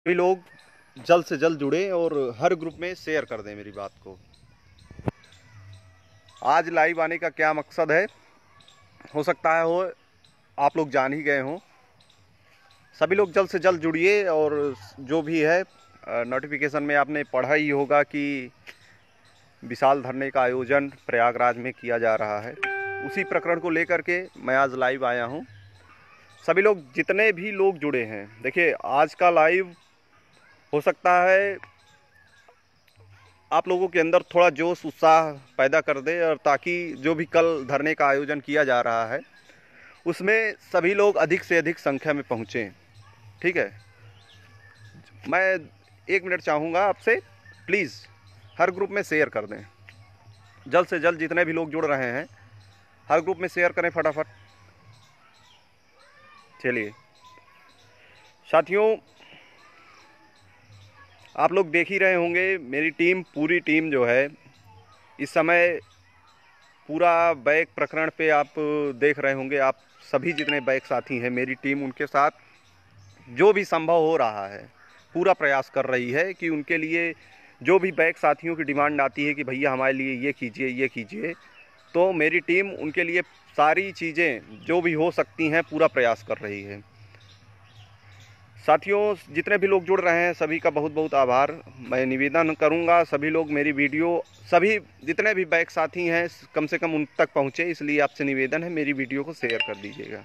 सभी लोग जल्द से जल्द जुड़े और हर ग्रुप में शेयर कर दें मेरी बात को। आज लाइव आने का क्या मकसद है, हो सकता है हो आप लोग जान ही गए हों। सभी लोग जल्द से जल्द जुड़िए और जो भी है नोटिफिकेशन में आपने पढ़ा ही होगा कि विशाल धरने का आयोजन प्रयागराज में किया जा रहा है। उसी प्रकरण को लेकर के मैं आज लाइव आया हूं। सभी लोग जितने भी लोग जुड़े हैं, देखिए आज का लाइव हो सकता है आप लोगों के अंदर थोड़ा जोश उत्साह पैदा कर दे, और ताकि जो भी कल धरने का आयोजन किया जा रहा है उसमें सभी लोग अधिक से अधिक संख्या में पहुँचें। ठीक है, मैं 1 मिनट चाहूँगा आपसे, प्लीज़ हर ग्रुप में शेयर कर दें। जल्द से जल्द जितने भी लोग जुड़ रहे हैं हर ग्रुप में शेयर करें फटाफट। चलिए साथियों, आप लोग देख ही रहे होंगे मेरी टीम, पूरी टीम जो है इस समय पूरा बैक प्रकरण पे आप देख रहे होंगे। आप सभी जितने बैक साथी हैं, मेरी टीम उनके साथ जो भी संभव हो रहा है पूरा प्रयास कर रही है कि उनके लिए जो भी बैक साथियों की डिमांड आती है कि भैया हमारे लिए ये कीजिए, तो मेरी टीम उनके लिए सारी चीज़ें जो भी हो सकती हैं पूरा प्रयास कर रही है। साथियों, जितने भी लोग जुड़ रहे हैं सभी का बहुत बहुत आभार। मैं निवेदन करूंगा सभी लोग मेरी वीडियो, सभी जितने भी बैक साथी हैं कम से कम उन तक पहुंचे, इसलिए आपसे निवेदन है मेरी वीडियो को शेयर कर दीजिएगा।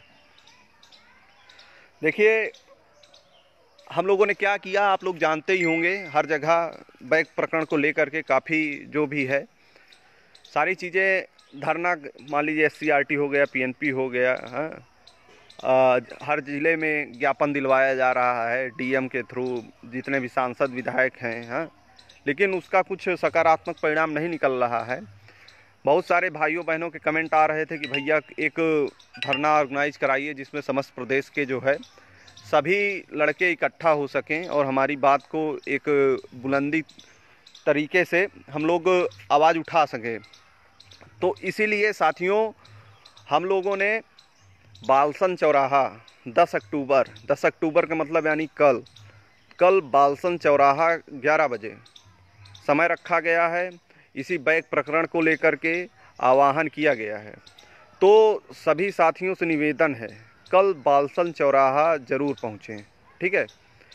देखिए हम लोगों ने क्या किया आप लोग जानते ही होंगे। हर जगह बैक प्रकरण को लेकर के काफ़ी जो भी है सारी चीज़ें धरना, मान लीजिए SCRT हो गया, PNP हो गया, हाँ, हर ज़िले में ज्ञापन दिलवाया जा रहा है DM के थ्रू, जितने भी सांसद विधायक हैं, हाँ, लेकिन उसका कुछ सकारात्मक परिणाम नहीं निकल रहा है। बहुत सारे भाइयों बहनों के कमेंट आ रहे थे कि भैया एक धरना ऑर्गेनाइज कराइए जिसमें समस्त प्रदेश के जो है सभी लड़के इकट्ठा हो सकें और हमारी बात को एक बुलंदी तरीके से हम लोग आवाज़ उठा सकें। तो इसीलिए साथियों हम लोगों ने बालसन चौराहा 10 अक्टूबर का मतलब यानी कल बालसन चौराहा 11 बजे समय रखा गया है। इसी बैक प्रकरण को लेकर के आह्वान किया गया है। तो सभी साथियों से निवेदन है कल बालसन चौराहा ज़रूर पहुँचें। ठीक है,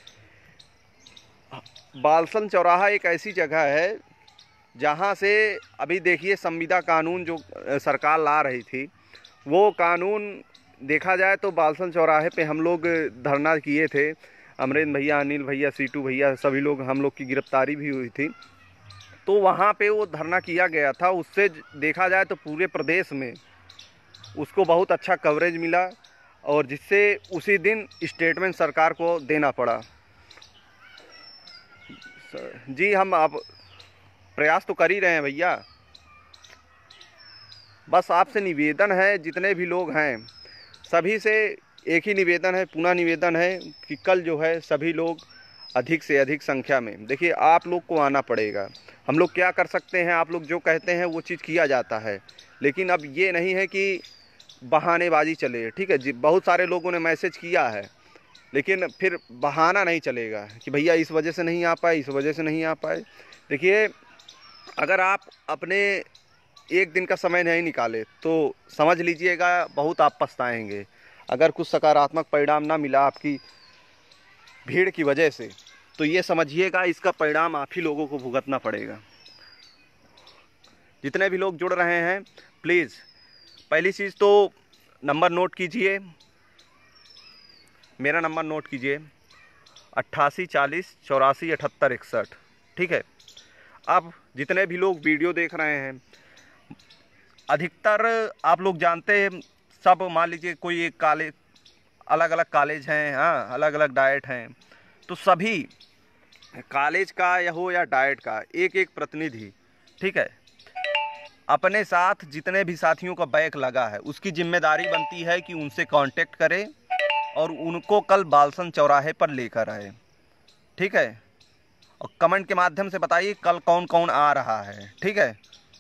बालसन चौराहा एक ऐसी जगह है जहाँ से अभी देखिए संविदा कानून जो सरकार ला रही थी, वो कानून देखा जाए तो बालसन चौराहे पे हम लोग धरना किए थे। अमरेंद्र भैया, अनिल भैया, सीटू भैया, सभी लोग, हम लोग की गिरफ्तारी भी हुई थी। तो वहाँ पे वो धरना किया गया था। उससे देखा जाए तो पूरे प्रदेश में उसको बहुत अच्छा कवरेज मिला और जिससे उसी दिन स्टेटमेंट सरकार को देना पड़ा। जी हम अब प्रयास तो कर ही रहे हैं भैया। बस आपसे निवेदन है, जितने भी लोग हैं सभी से एक ही निवेदन है, पुनः निवेदन है कि कल जो है सभी लोग अधिक से अधिक संख्या में, देखिए आप लोग को आना पड़ेगा। हम लोग क्या कर सकते हैं, आप लोग जो कहते हैं वो चीज़ किया जाता है, लेकिन अब ये नहीं है कि बहानेबाजी चले। ठीक है जी, बहुत सारे लोगों ने मैसेज किया है, लेकिन फिर बहाना नहीं चलेगा कि भैया इस वजह से नहीं आ पाए, इस वजह से नहीं आ पाए। देखिए अगर आप अपने एक दिन का समय नहीं निकाले तो समझ लीजिएगा बहुत आप पछताएंगे। अगर कुछ सकारात्मक परिणाम ना मिला आपकी भीड़ की वजह से, तो ये समझिएगा इसका परिणाम आप ही लोगों को भुगतना पड़ेगा। जितने भी लोग जुड़ रहे हैं प्लीज़ पहली चीज़ तो नंबर नोट कीजिए, मेरा नंबर नोट कीजिए 8840847861। ठीक है, अब जितने भी लोग वीडियो देख रहे हैं, अधिकतर आप लोग जानते हैं, सब मान लीजिए कोई एक कॉलेज, अलग अलग कॉलेज हैं, हाँ, अलग अलग डाइट हैं, तो सभी कॉलेज का या हो या डाइट का एक एक प्रतिनिधि, ठीक है, अपने साथ जितने भी साथियों का बैक लगा है उसकी जिम्मेदारी बनती है कि उनसे कांटेक्ट करें और उनको कल बालसन चौराहे पर लेकर आए। ठीक है, और कमेंट के माध्यम से बताइए कल कौन कौन आ रहा है। ठीक है,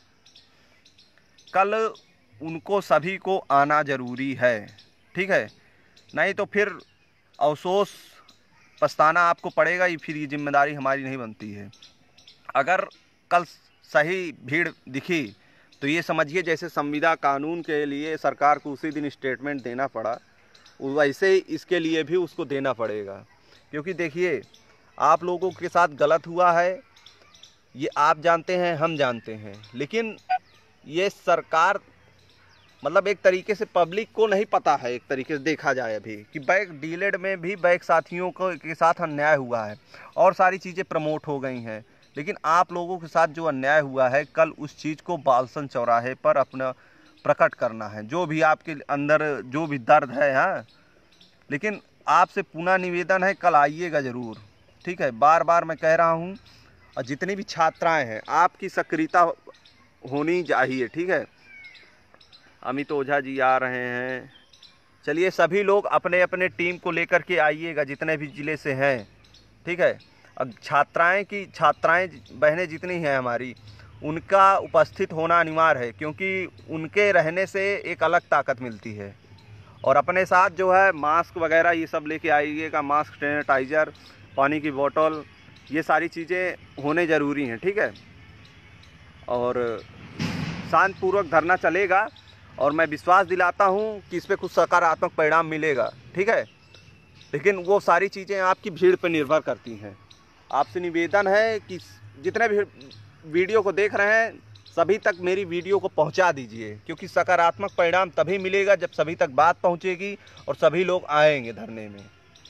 कल उनको सभी को आना ज़रूरी है। ठीक है, नहीं तो फिर अफसोस पछताना आपको पड़ेगा ही, फिर ये जिम्मेदारी हमारी नहीं बनती है। अगर कल सही भीड़ दिखी तो ये समझिए जैसे संविदा कानून के लिए सरकार को उसी दिन स्टेटमेंट देना पड़ा, वैसे ही इसके लिए भी उसको देना पड़ेगा। क्योंकि देखिए, आप लोगों के साथ गलत हुआ है, ये आप जानते हैं, हम जानते हैं, लेकिन ये सरकार मतलब एक तरीके से पब्लिक को नहीं पता है। एक तरीके से देखा जाए अभी कि बैक डीलेड में भी बैक साथियों को के साथ अन्याय हुआ है और सारी चीज़ें प्रमोट हो गई हैं, लेकिन आप लोगों के साथ जो अन्याय हुआ है, कल उस चीज़ को बालसन चौराहे पर अपना प्रकट करना है, जो भी आपके अंदर जो भी दर्द है। हाँ, लेकिन आपसे पुनः निवेदन है, कल आइएगा ज़रूर, ठीक है। बार बार मैं कह रहा हूँ, और जितनी भी छात्राएं हैं आपकी सक्रियता होनी चाहिए, ठीक है। अमित ओझा जी आ रहे हैं। चलिए, सभी लोग अपने अपने टीम को लेकर के आइएगा, जितने भी ज़िले से हैं, ठीक है। अब छात्राएं बहनें जितनी हैं हमारी, उनका उपस्थित होना अनिवार्य है, क्योंकि उनके रहने से एक अलग ताकत मिलती है। और अपने साथ जो है मास्क वगैरह ये सब लेके आइएगा, मास्क, सैनिटाइज़र, पानी की बोतल, ये सारी चीज़ें होने ज़रूरी हैं, ठीक है। और शांतिपूर्वक धरना चलेगा और मैं विश्वास दिलाता हूँ कि इस पर कुछ सकारात्मक परिणाम मिलेगा, ठीक है। लेकिन वो सारी चीज़ें आपकी भीड़ पर निर्भर करती हैं। आपसे निवेदन है कि जितने भी वीडियो को देख रहे हैं, सभी तक मेरी वीडियो को पहुंचा दीजिए, क्योंकि सकारात्मक परिणाम तभी मिलेगा जब सभी तक बात पहुंचेगी और सभी लोग आएंगे धरने में।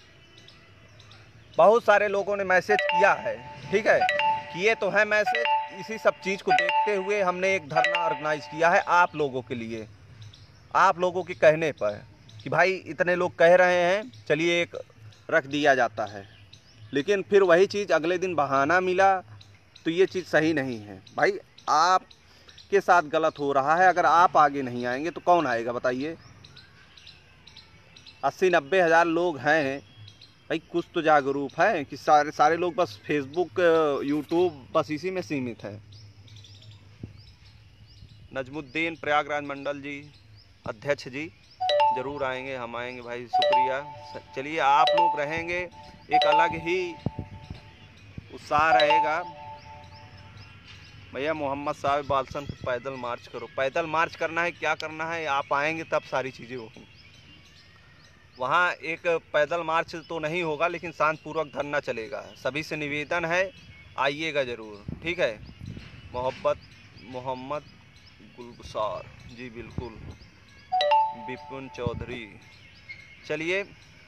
बहुत सारे लोगों ने मैसेज किया है, ठीक है, किए तो है मैसेज। इसी सब चीज़ को देखते हुए हमने एक धरना ऑर्गेनाइज किया है आप लोगों के लिए, आप लोगों के कहने पर कि भाई इतने लोग कह रहे हैं, चलिए एक रख दिया जाता है। लेकिन फिर वही चीज़ अगले दिन बहाना मिला, तो ये चीज़ सही नहीं है। भाई आपके साथ गलत हो रहा है, अगर आप आगे नहीं आएंगे तो कौन आएगा बताइए। 80-90 हज़ार लोग हैं भाई, कुछ तो जागरूक है कि सारे लोग बस फेसबुक, यूट्यूब, बस इसी में सीमित है। नजमुद्दीन प्रयागराज मंडल जी, अध्यक्ष जी, ज़रूर आएंगे, हम आएंगे भाई, शुक्रिया। चलिए, आप लोग रहेंगे, एक अलग ही उत्साह रहेगा। भैया मोहम्मद साहब बालसन पैदल मार्च करो। पैदल मार्च करना है, क्या करना है, आप आएंगे तब सारी चीज़ें होंगी। वहाँ एक पैदल मार्च तो नहीं होगा, लेकिन शांतिपूर्वक धरना चलेगा। सभी से निवेदन है, आइएगा ज़रूर, ठीक है। मोहम्मद गुलबसार जी, बिल्कुल। विपुन चौधरी, चलिए।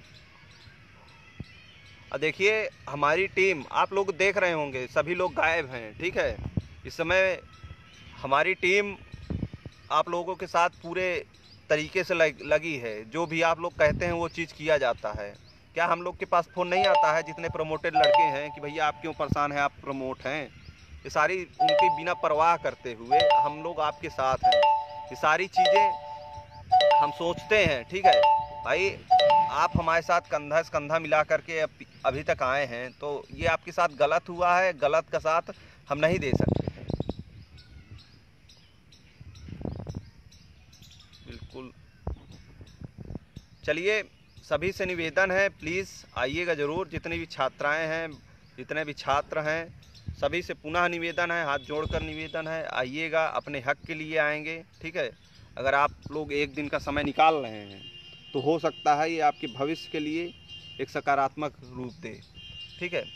देखिए, हमारी टीम आप लोग देख रहे होंगे, सभी लोग गायब हैं, ठीक है। इस समय हमारी टीम आप लोगों के साथ पूरे तरीके से लगी है। जो भी आप लोग कहते हैं वो चीज़ किया जाता है। क्या हम लोग के पास फ़ोन नहीं आता है, जितने प्रमोटेड लड़के हैं, कि भैया आप क्यों परेशान हैं, आप प्रमोट हैं। ये सारी उनकी बिना परवाह करते हुए हम लोग आपके साथ हैं। ये सारी चीज़ें हम सोचते हैं, ठीक है भाई। आप हमारे साथ कंधा से कंधा मिला करके अभी तक आए हैं, तो ये आपके साथ गलत हुआ है, गलत का साथ हम नहीं दे सकते हैं, बिल्कुल। चलिए, सभी से निवेदन है, प्लीज़ आइएगा ज़रूर। जितनी भी छात्राएं हैं, जितने भी छात्र हैं, सभी से पुनः निवेदन है, हाथ जोड़कर निवेदन है, आइएगा, अपने हक के लिए आएंगे, ठीक है। अगर आप लोग एक दिन का समय निकाल रहे हैं तो हो सकता है ये आपके भविष्य के लिए एक सकारात्मक रूप दे, ठीक है।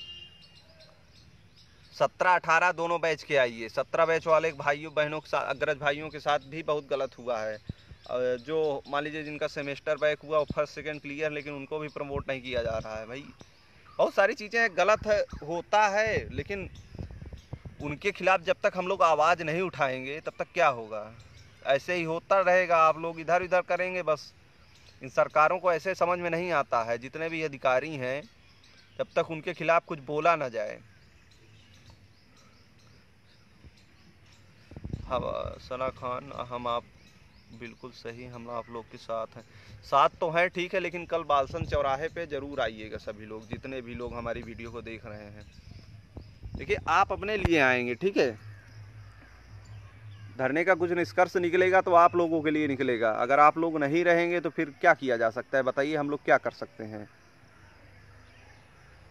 17-18 दोनों बैच के आइए। 17 बैच वाले भाइयों बहनों के साथ, अग्रज भाइयों के साथ भी बहुत गलत हुआ है। जो मान लीजिए जिनका सेमेस्टर बैक हुआ, वो फर्स्ट सेकंड क्लियर, लेकिन उनको भी प्रमोट नहीं किया जा रहा है। भाई बहुत सारी चीज़ें गलत होता है, लेकिन उनके खिलाफ जब तक हम लोग आवाज़ नहीं उठाएंगे तब तक क्या होगा। ऐसे ही होता रहेगा, आप लोग इधर उधर करेंगे बस। इन सरकारों को ऐसे समझ में नहीं आता है, जितने भी अधिकारी हैं, जब तक उनके खिलाफ कुछ बोला ना जाए। हाँ सना खान, हम आप बिल्कुल सही, हम आप लोग के साथ हैं। साथ तो हैं, ठीक है, लेकिन कल बालसन चौराहे पे ज़रूर आइएगा सभी लोग, जितने भी लोग हमारी वीडियो को देख रहे हैं। देखिए, आप अपने लिए आएंगे, ठीक है। धरने का कुछ निष्कर्ष निकलेगा तो आप लोगों के लिए निकलेगा। अगर आप लोग नहीं रहेंगे तो फिर क्या किया जा सकता है बताइए, हम लोग क्या कर सकते हैं।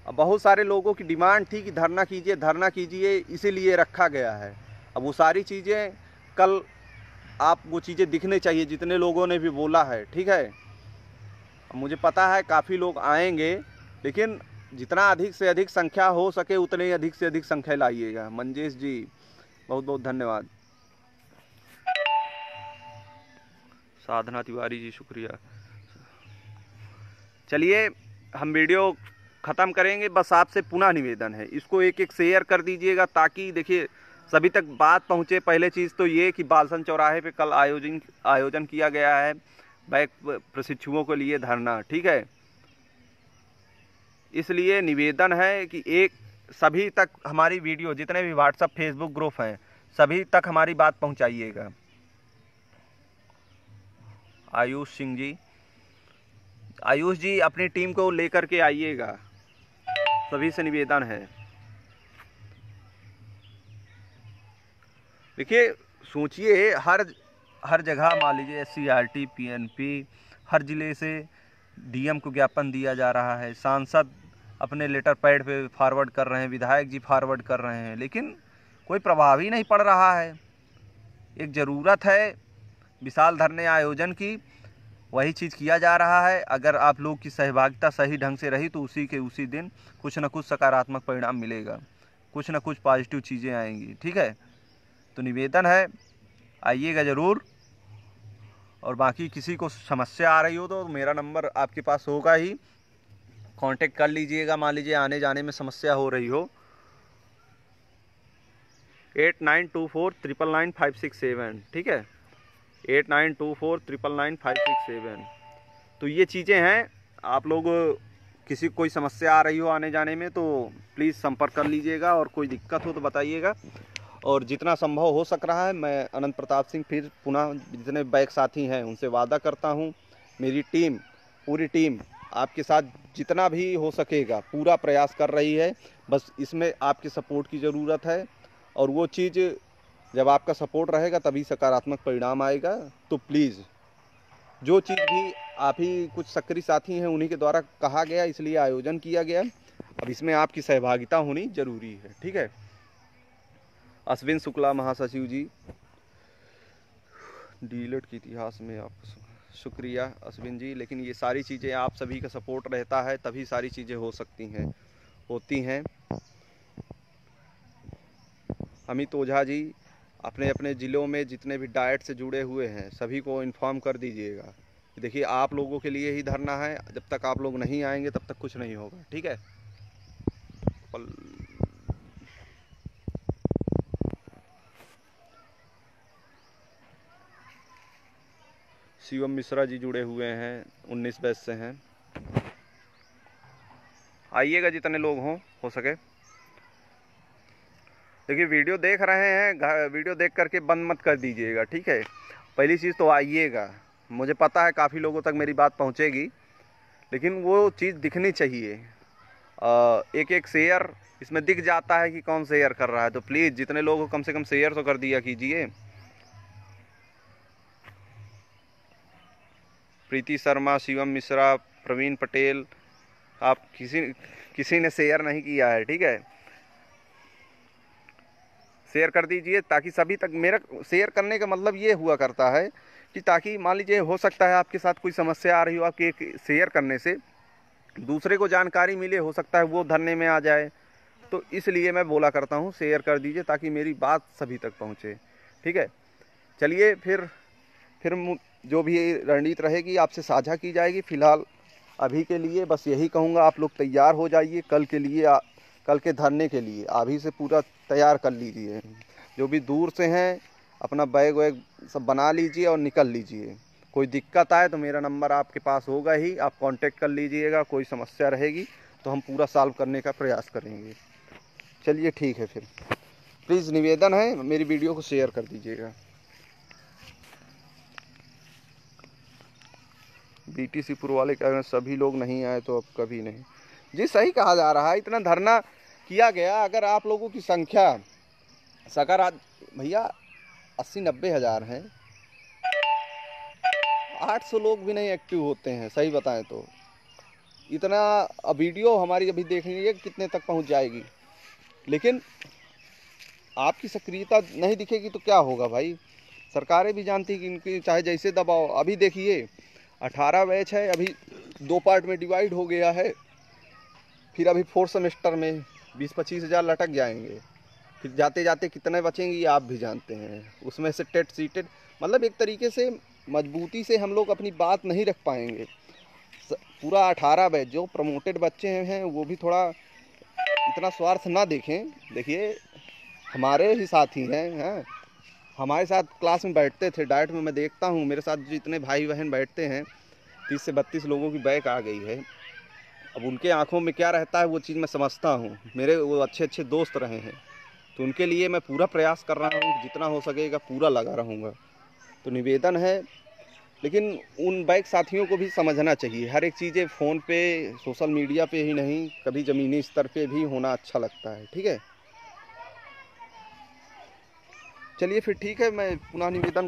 बहुत सारे लोगों की डिमांड थी कि धरना कीजिए, इसीलिए रखा गया है। अब वो सारी चीज़ें कल आप वो चीज़ें दिखने चाहिए जितने लोगों ने भी बोला है, ठीक है। मुझे पता है काफ़ी लोग आएंगे, लेकिन जितना अधिक से अधिक संख्या हो सके उतने ही अधिक से अधिक संख्या लाइएगा। मंजेश जी बहुत बहुत धन्यवाद। साधना तिवारी जी शुक्रिया। चलिए हम वीडियो ख़त्म करेंगे। बस आपसे पुनः निवेदन है, इसको एक एक शेयर कर दीजिएगा ताकि देखिए सभी तक बात पहुँचे। पहले चीज़ तो ये कि बालसन चौराहे पे कल आयोजन किया गया है बैक प्रशिक्षुओं के लिए धरना, ठीक है। इसलिए निवेदन है कि एक सभी तक हमारी वीडियो, जितने भी व्हाट्सएप फेसबुक ग्रुप हैं, सभी तक हमारी बात पहुंचाइएगा। आयुष सिंह जी, आयुष जी अपनी टीम को लेकर के आइएगा, सभी से निवेदन है। देखिए सोचिए, हर जगह मान लीजिए SCRT PNP, हर ज़िले से DM को ज्ञापन दिया जा रहा है, सांसद अपने लेटर पैड पे फॉरवर्ड कर रहे हैं, विधायक जी फॉरवर्ड कर रहे हैं, लेकिन कोई प्रभाव ही नहीं पड़ रहा है। एक ज़रूरत है विशाल धरने आयोजन की, वही चीज़ किया जा रहा है। अगर आप लोग की सहभागिता सही ढंग से रही तो उसी के उसी दिन कुछ न कुछ सकारात्मक परिणाम मिलेगा, कुछ न कुछ पॉजिटिव चीज़ें आएंगी, ठीक है। तो निवेदन है आइएगा ज़रूर। और बाकी किसी को समस्या आ रही हो तो मेरा नंबर आपके पास होगा ही, कांटेक्ट कर लीजिएगा। मान लीजिए आने जाने में समस्या हो रही हो, 8924999567, ठीक है, 8924999567। तो ये चीज़ें हैं। आप लोग किसी को कोई समस्या आ रही हो आने जाने में तो प्लीज़ संपर्क कर लीजिएगा, और कोई दिक्कत हो तो बताइएगा। और जितना संभव हो सक रहा है, मैं अनंत प्रताप सिंह फिर पुनः जितने बैक साथी हैं उनसे वादा करता हूं, मेरी टीम, पूरी टीम आपके साथ जितना भी हो सकेगा पूरा प्रयास कर रही है। बस इसमें आपके सपोर्ट की ज़रूरत है, और वो चीज़ जब आपका सपोर्ट रहेगा तभी सकारात्मक परिणाम आएगा। तो प्लीज़ जो चीज़ भी आप ही कुछ सक्रिय साथी हैं उन्हीं के द्वारा कहा गया, इसलिए आयोजन किया गया। अब इसमें आपकी सहभागिता होनी जरूरी है, ठीक है। अश्विन शुक्ला महासचिव जी, डीलेट के इतिहास में आप शुक्रिया अश्विन जी। लेकिन ये सारी चीज़ें आप सभी का सपोर्ट रहता है तभी सारी चीज़ें हो सकती हैं, होती हैं। अमित ओझा जी, अपने अपने ज़िलों में जितने भी डाइट से जुड़े हुए हैं सभी को इन्फॉर्म कर दीजिएगा। देखिए आप लोगों के लिए ही धरना है, जब तक आप लोग नहीं आएंगे तब तक कुछ नहीं होगा, ठीक है। शिवम मिश्रा जी जुड़े हुए हैं, 19 बैच से हैं। आइएगा जितने लोग हो सके। देखिए वीडियो देख रहे हैं, वीडियो देख करके बंद मत कर दीजिएगा, ठीक है। पहली चीज़ तो आइएगा। मुझे पता है काफ़ी लोगों तक मेरी बात पहुंचेगी, लेकिन वो चीज़ दिखनी चाहिए। एक एक शेयर इसमें दिख जाता है कि कौन शेयर कर रहा है, तो प्लीज़ जितने लोग हो कम से कम शेयर तो कर दिया कीजिए। प्रीति शर्मा, शिवम मिश्रा, प्रवीण पटेल, आप किसी ने शेयर नहीं किया है, ठीक है। शेयर कर दीजिए ताकि सभी तक, मेरा शेयर करने का मतलब ये हुआ करता है कि ताकि मान लीजिए हो सकता है आपके साथ कोई समस्या आ रही हो, आपके एक शेयर करने से दूसरे को जानकारी मिले, हो सकता है वो धरने में आ जाए। तो इसलिए मैं बोला करता हूँ शेयर कर दीजिए ताकि मेरी बात सभी तक पहुँचे, ठीक है। चलिए फिर जो भी रणनीति रहेगी आपसे साझा की जाएगी। फ़िलहाल अभी के लिए बस यही कहूँगा, आप लोग तैयार हो जाइए कल के लिए, कल के धरने के लिए अभी से पूरा तैयार कर लीजिए। जो भी दूर से हैं अपना बैग वैग सब बना लीजिए और निकल लीजिए। कोई दिक्कत आए तो मेरा नंबर आपके पास होगा ही, आप कांटेक्ट कर लीजिएगा। कोई समस्या रहेगी तो हम पूरा सॉल्व करने का प्रयास करेंगे। चलिए ठीक है, फिर प्लीज़ निवेदन है मेरी वीडियो को शेयर कर दीजिएगा। BTC पुर वाले कह रहे हैं सभी लोग नहीं आए तो अब कभी नहीं। जी सही कहा जा रहा है, इतना धरना किया गया। अगर आप लोगों की संख्या भैया 80-90 हज़ार हैं, 800 लोग भी नहीं एक्टिव होते हैं, सही बताएं तो इतना वीडियो हमारी अभी देखेंगे कितने तक पहुंच जाएगी, लेकिन आपकी सक्रियता नहीं दिखेगी तो क्या होगा भाई। सरकारें भी जानती कि इनकी चाहे जैसे दबाओ। अभी देखिए 18 बैच है, अभी 2 पार्ट में डिवाइड हो गया है, फिर अभी 4th सेमेस्टर में 20-25 हज़ार लटक जाएंगे, फिर जाते जाते कितने बचेंगे ये आप भी जानते हैं। उसमें से टेट सीटेड, मतलब एक तरीके से मजबूती से हम लोग अपनी बात नहीं रख पाएंगे। पूरा 18 बैच जो प्रमोटेड बच्चे हैं वो भी थोड़ा इतना स्वार्थ ना देखें। देखिए हमारे ही साथी हैं, हमारे साथ क्लास में बैठते थे, डाइट में मैं देखता हूँ मेरे साथ जितने भाई बहन बैठते हैं 30 से 32 लोगों की बैक आ गई है। अब उनके आंखों में क्या रहता है वो चीज़ मैं समझता हूँ, मेरे वो अच्छे अच्छे दोस्त रहे हैं, तो उनके लिए मैं पूरा प्रयास कर रहा हूँ, जितना हो सकेगा पूरा लगा रहूँगा। तो निवेदन है, लेकिन उन बैक साथियों को भी समझना चाहिए हर एक चीज़ें फ़ोन पे सोशल मीडिया पे ही नहीं, कभी ज़मीनी स्तर पे भी होना अच्छा लगता है। ठीक है, चलिए फिर ठीक है, मैं पुनः निवेदन